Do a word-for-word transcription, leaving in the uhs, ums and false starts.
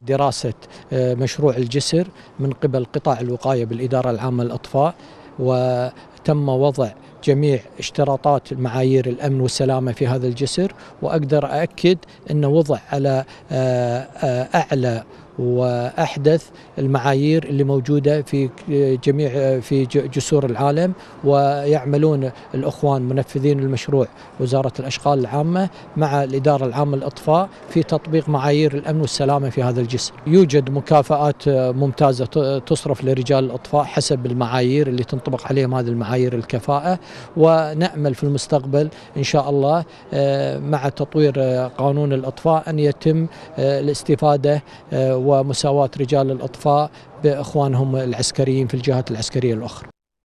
دراسة مشروع الجسر من قبل قطاع الوقاية بالإدارة العامة للإطفاء، وتم وضع جميع اشتراطات معايير الأمن والسلامة في هذا الجسر، وأقدر أؤكد أنه وضع على أعلى وأحدث المعايير اللي موجودة في جميع في جسور العالم. ويعملون الأخوان منفذين المشروع وزارة الأشغال العامة مع الإدارة العامة للإطفاء في تطبيق معايير الأمن والسلامة في هذا الجسر. يوجد مكافآت ممتازة تصرف لرجال الإطفاء حسب المعايير اللي تنطبق عليهم هذه المعايير الكفاءة، ونأمل في المستقبل إن شاء الله مع تطوير قانون الإطفاء أن يتم الاستفادة ومساواة رجال الإطفاء بإخوانهم العسكريين في الجهات العسكرية الأخرى.